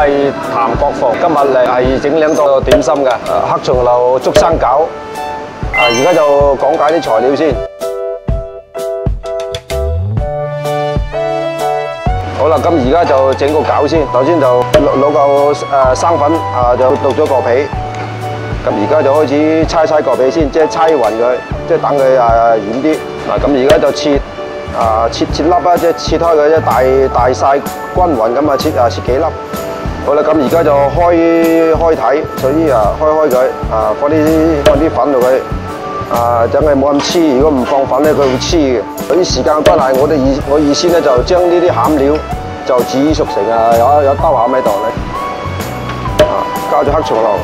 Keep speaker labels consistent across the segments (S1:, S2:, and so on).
S1: 係譚國鳳，今日嚟係整兩個點心嘅，黑松露竹生餃。而家就講解啲材料先。好啦，咁而家就整個餃先。首先就攞嚿生粉就剁咗個皮。咁而家就開始搓個皮先，即係搓勻佢，即係等佢軟啲。嗱，咁而家就切粒啦，即係切開佢，即係大細均勻咁切幾粒。好啦，咁而家就開睇，所以開佢，放啲粉落去，等佢冇咁黐。如果唔放粉咧，佢會黐嘅。由於時間關係，我意思咧就將呢啲餡料就煮熟成有兜餡喺度咧，加咗黑松露。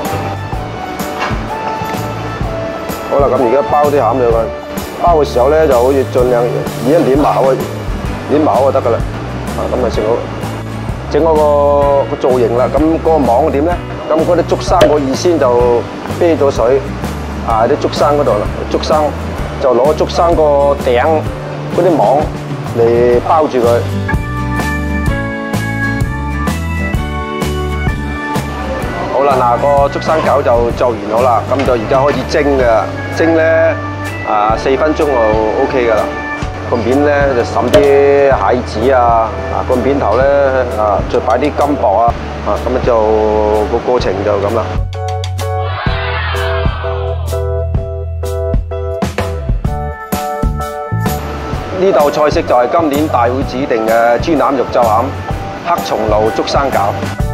S1: 好啦，咁而家包啲餡料佢，包嘅時候咧就好似盡量捏埋口就得噶啦。咁咪成好。整嗰個造型啦，咁嗰個網點咧？咁嗰啲竹生我預先就啤咗水，啲竹生嗰度啦，竹生就攞竹生個頂嗰啲網嚟包住佢。好啦，嗱個竹生餃就做完好啦，咁就而家開始蒸嘅，蒸咧4分鐘就 OK 噶啦。個面咧就揼啲蟹子個面頭咧再擺啲金箔咁樣就個過程就咁啦。呢道菜式就係今年大會指定嘅豬腩肉晝餡黑松露竹生餃。